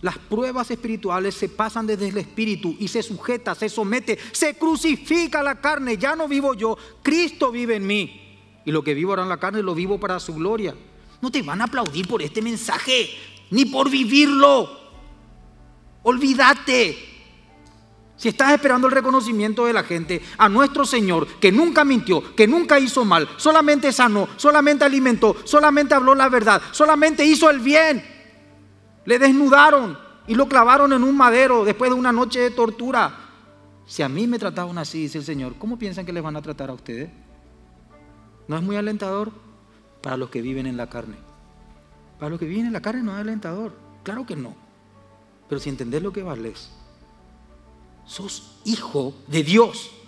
Las pruebas espirituales se pasan desde el espíritu y se sujeta, se somete, se crucifica la carne. Ya no vivo yo, Cristo vive en mí. Y lo que vivo ahora en la carne lo vivo para su gloria. No te van a aplaudir por este mensaje, ni por vivirlo. Olvídate. Si estás esperando el reconocimiento de la gente, a nuestro Señor, que nunca mintió, que nunca hizo mal, solamente sanó, solamente alimentó, solamente habló la verdad, solamente hizo el bien. Le desnudaron y lo clavaron en un madero después de una noche de tortura. Si a mí me trataban así, dice el Señor, ¿cómo piensan que les van a tratar a ustedes? ¿No es muy alentador? Para los que viven en la carne. Para los que viven en la carne no es alentador. Claro que no. Pero si entendés lo que vales, sos hijo de Dios.